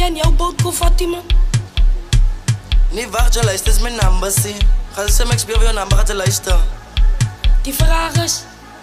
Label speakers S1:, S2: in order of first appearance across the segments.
S1: in jouw boot kon Fatima?
S2: Nee, wacht, je luistert, is mijn nummer, zie. Ga ze zeggen, ik speel voor jouw nummer, gaat je luisteren.
S1: Die vraag is,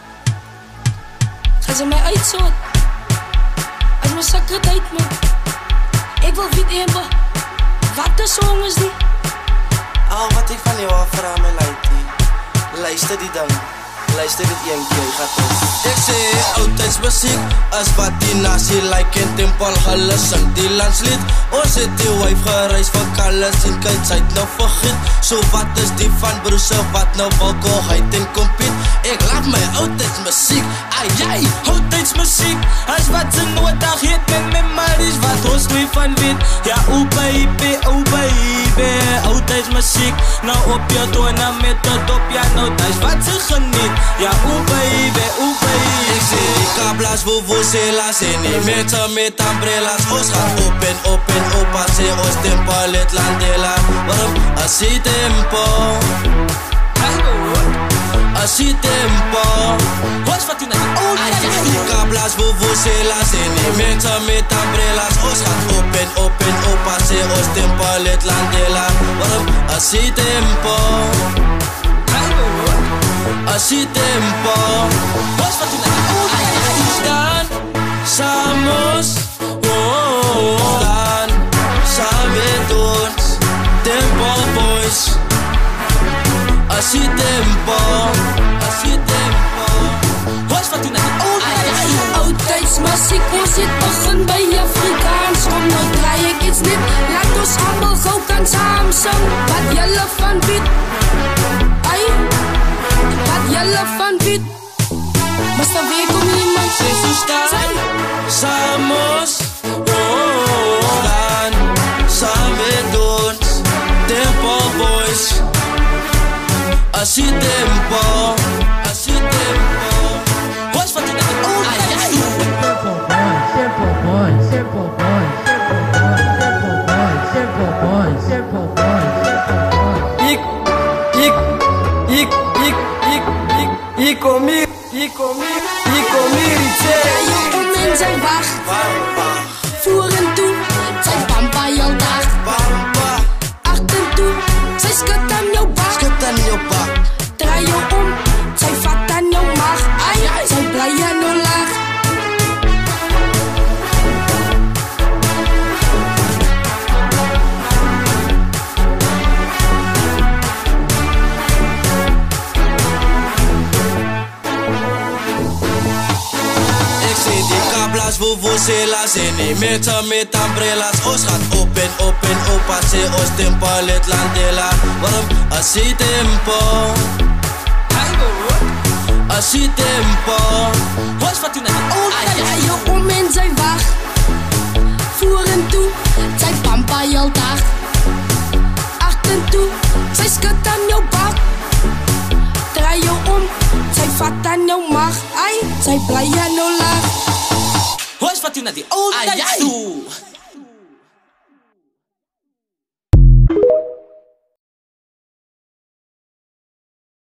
S1: gaan ze mij uitzoeken? Als mijn secreteit, man. Ik wil weten hebben, wat de song is die?
S2: Oh, wat ik van jou vraag, mijn lightie. Luister die dan. Luister dit een keer, gaat het. Ik zeg altijd muziek, als wat die nazi like in tempel hulle sing die landslied. Ons het die wijf gereis van Kalles en kyk sy het nou vergiet. So wat is die van broese wat nou walkoheid en compete? Ik laat my altijd muziek, ai jij, altijd muziek.
S3: Als wat ze nodig het met memories wat ons twee van weet. Ja, oh baby, altijd muziek. Nou op je tonen met de dop, ja nou dat is wat ze geniet. Ja, oh baby.
S2: Ik zie die kablas, vuvuzelas en die mensen met umbrellas. Ons gaat op en opa, zie ons tempo, het landela. Waarom? Als die tempo. Als die tempo.
S3: Hoes wat u naar die oude
S2: die kablas, vuvuzelas en die mensen met umbrellas. Ons gaat op en opa, zie ons tempo, het landela. Waarom? Als die tempo. Als die tempo.
S3: Hoes wat u naar die oude
S2: Staan, samos, staan, samen met ons, Tempo Boys. Als die tempo, als die tempo.
S3: Hoes wat u naar die oude
S1: Oudtijdsmuziek, ons het begin bij Afrikaans. Kom nou draai ik iets niet, laat ons allemaal gauw kan samen zingen. Wat jullie van weet, ai, wat jullie van weet. Basta weer kom iemand
S2: Jesus staan, samos, staan, samen met ons, Tempo Boys. Als die tempo, als die tempo.
S3: Hoes wat u naar die oude
S1: je om in zijn wacht. Voer en toe, zijn pampa jouw dag. Achter toe, zij skut aan jouw bak. Draai je om, zij vat aan jouw maag. Ai, zij blij aan jouw laag.
S2: Vuvuzelas en die mensen met umbrellas. Ons gaat op en opa, zie ons tempo, het landela. Waarom? Als die tempo. Als die tempo.
S3: Hoes wat u naar die oude
S1: Draai je om in zijn wacht. Voer en toe, zij pampa jouw dag. Achter toe, zij skut aan jouw bak. Draai je om, zij vat aan jouw maag. Ai, zij blij aan jouw laag.
S3: Hoes wat u naar die oude toe